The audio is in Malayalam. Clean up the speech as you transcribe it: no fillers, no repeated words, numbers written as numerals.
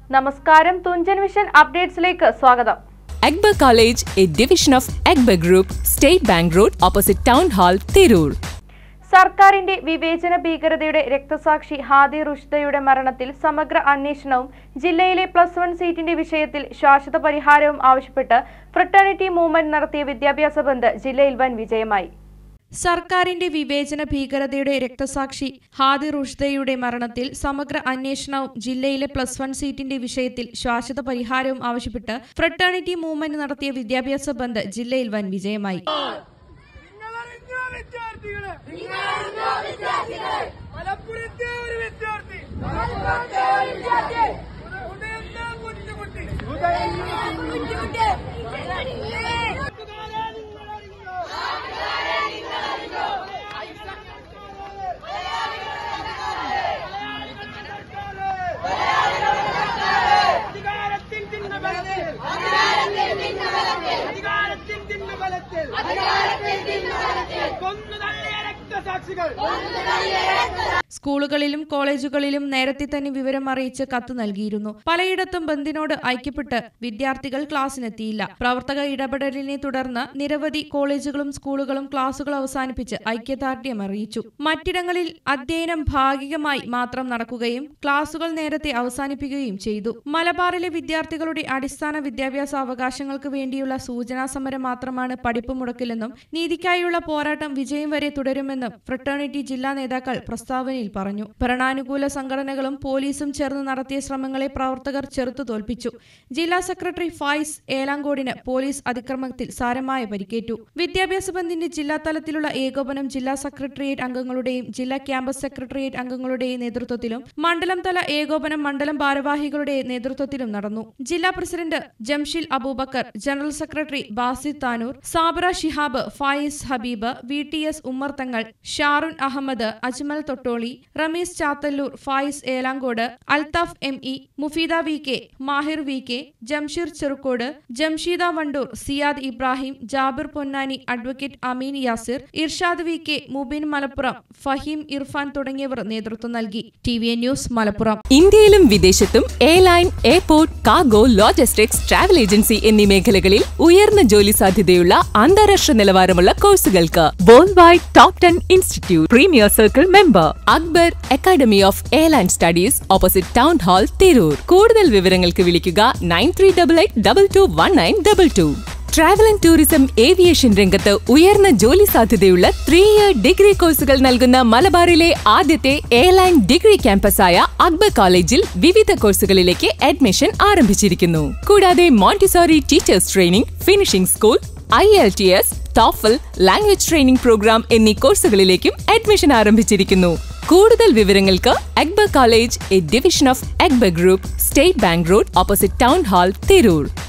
നമസ്കാരം, തുഞ്ചൻ വിഷൻ അപ്ഡേറ്റ്സിലേക്ക് സ്വാഗതം. Akbar College, a division of Akbar Group, State Bank Road, opposite Town Hall, Tirur. സർക്കാരിന്റെ വിവേചന ഭീകരതയുടെ രക്തസാക്ഷി ഹാദി റുഷ്ദയുടെ മരണത്തിൽ സമഗ്ര അന്വേഷണവും ജില്ലയിലെ +1 സീറ്റിന്റെ വിഷയത്തിൽ ശാശ്വത പരിഹാരവും ആവശ്യപ്പെട്ട് ഫ്രട്ടേണിറ്റി മൂവ്മെന്റ് നടത്തിയ വിദ്യാഭ്യാസ ബന്ദ് ജില്ലയിൽ വൻ വിജയമായി. സർക്കാരിന്റെ വിവേചന ഭീകരതയുടെ രക്തസാക്ഷി ഹാദി റുഷ്ദയുടെ മരണത്തിൽ സമഗ്ര അന്വേഷണവും ജില്ലയിലെ +1 സീറ്റിന്റെ വിഷയത്തിൽ ശാശ്വത പരിഹാരവും ആവശ്യപ്പെട്ട് ഫ്രട്ടേണിറ്റി മൂവ്മെന്റ് നടത്തിയ വിദ്യാഭ്യാസ ബന്ദ് ജില്ലയിൽ വൻ വിജയമായി. സ്കൂളുകളിലും കോളേജുകളിലും നേരത്തെ തന്നെ വിവരം അറിയിച്ച് കത്ത് നൽകിയിരുന്നു. പലയിടത്തും ബന്ദിനോട് ഐക്യപ്പെട്ട് വിദ്യാർത്ഥികൾ ക്ലാസ്സിനെത്തിയില്ല. പ്രവർത്തക ഇടപെടലിനെ തുടർന്ന് നിരവധി കോളേജുകളും സ്കൂളുകളും ക്ലാസുകൾ അവസാനിപ്പിച്ച് ഐക്യദാർഢ്യം അറിയിച്ചു. മറ്റിടങ്ങളിൽ അധ്യയനം ഭാഗികമായി മാത്രം നടക്കുകയും ക്ലാസുകൾ നേരത്തെ അവസാനിപ്പിക്കുകയും ചെയ്തു. മലബാറിലെ വിദ്യാർത്ഥികളുടെ അടിസ്ഥാന വിദ്യാഭ്യാസ അവകാശങ്ങൾക്ക് വേണ്ടിയുള്ള സൂചനാ സമരം മാത്രമാണ് പഠിപ്പ് മുടക്കില്ലെന്നും നീതിക്കായുള്ള പോരാട്ടം വിജയം വരെ തുടരുമെന്നും ഫ്രട്ടേണിറ്റി ജില്ലാ നേതാക്കൾ പ്രസ്താവനയിൽ പറഞ്ഞു. ഭരണാനുകൂല സംഘടനകളും പോലീസും ചേർന്ന് നടത്തിയ ശ്രമങ്ങളെ പ്രവർത്തകർ ചെറുത്തു തോൽപ്പിച്ചു. ജില്ലാ സെക്രട്ടറി ഫായിസ് ഏലാങ്കോടിന് പോലീസ് അതിക്രമത്തിൽ സാരമായ പരിക്കേറ്റു. വിദ്യാഭ്യാസ ബന്ദിന്റെ ജില്ലാ തലത്തിലുള്ള ഏകോപനം ജില്ലാ സെക്രട്ടേറിയറ്റ് അംഗങ്ങളുടെയും ജില്ലാ ക്യാമ്പസ് സെക്രട്ടേറിയറ്റ് അംഗങ്ങളുടെയും നേതൃത്വത്തിലും മണ്ഡലം തല ഏകോപനം മണ്ഡലം ഭാരവാഹികളുടെ നേതൃത്വത്തിലും നടന്നു. ജില്ലാ president Jamshil Aboobacker, general secretary Basid Tanur, Sabara Shihab, Fayis Habeeb, VTS Ummer Thangal, Sharun Ahammed, Ajmal Thottoli, Rameez Chathalloor, Fayis Elankode, Althaf ME, Mufeeda VK, Mahir VK, Jamsheer Cherukode, Jamsheeda Vandoor, Siyad Ibrahim, Jabir Ponnani, advocate Ameen Yasir, Irshad VK, Mubin Malappuram, Faheem Irfan തുടങ്ങിയവർ നേതൃത്വം നൽകി. TVN news Malappuram. ഇന്ത്യയിലും വിദേശത്തും airline, airport, cargo, logistics, travel agency എന്നീ മേഖലകളിൽ ഉയർന്ന ജോലി സാധ്യതയുള്ള അന്താരാഷ്ട്ര നിലവാരമുള്ള കോഴ്സുകൾക്ക് world wide top 10 institute premier circle member Akbar academy of airline studies, opposite town hall, Tirur. കൂടുതൽ വിവരങ്ങൾക്ക് വിളിക്കുക 9388221922. ട്രാവൽ ആൻഡ് ടൂറിസം ഏവിയേഷൻ രംഗത്ത് ഉയർന്ന ജോലി സാധ്യതയുള്ള 3-year ഡിഗ്രി കോഴ്സുകൾ നൽകുന്ന മലബാറിലെ ആദ്യത്തെ എയർലൈൻ ഡിഗ്രി ക്യാമ്പസായ അക്ബർ കോളേജിൽ വിവിധ കോഴ്സുകളിലേക്ക് അഡ്മിഷൻ ആരംഭിച്ചിരിക്കുന്നു. കൂടാതെ Montessori teachers training, finishing school, IELTS, TOEFL, language training program എന്നീ കോഴ്സുകളിലേക്കും അഡ്മിഷൻ ആരംഭിച്ചിരിക്കുന്നു. കൂടുതൽ വിവരങ്ങൾക്ക് Akbar college, A division of Akbar group, state bank road, opposite town hall, Tirur.